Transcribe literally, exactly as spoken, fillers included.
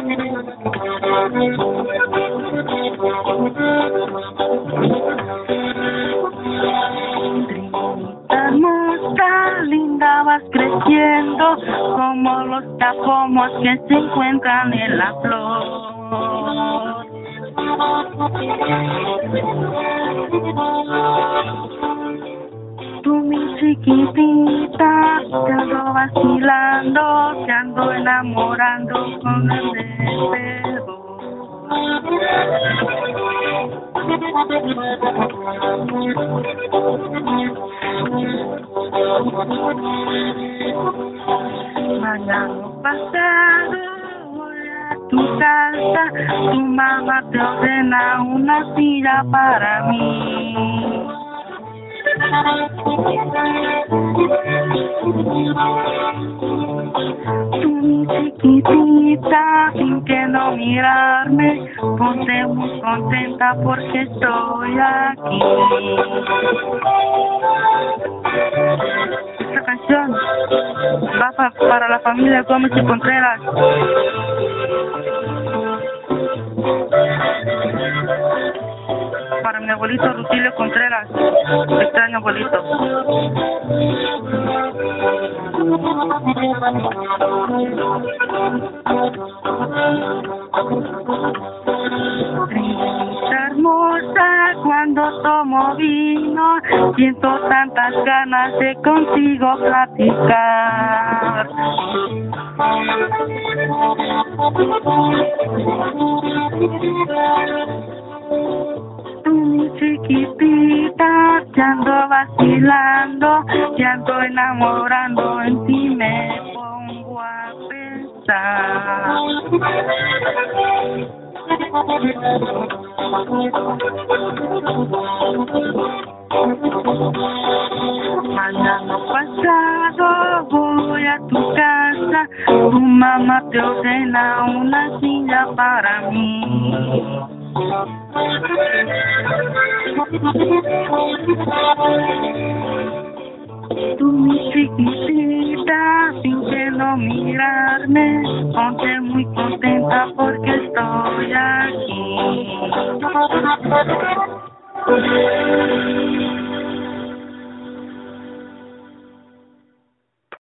Hermosa, linda, vas creciendo como los capomos que se encuentran en la flor. Tú, mi chiquitita, te ando vacilando, te ando enamorando con el deseo. Mañana pasado voy a tu casa, tu mamá te ordena una silla para mí. Tú, mi chiquitita, sin que no mirarme, ponte muy contenta porque estoy aquí. Esta canción va pa para la familia Gómez y Contreras. Para mi abuelito Rutilio Contreras, extraño abuelito. Triste hermosa, cuando tomo vino, siento tantas ganas de contigo platicar. Tú, mi chiquitita, te ando vacilando, te ando enamorando, en ti me pongo a pensar. Mañana pasado voy a tu casa, tu mamá te ordena una silla para mí. Tú, mi chiquitita, sin que no mirarme, ponte muy contenta porque estoy aquí.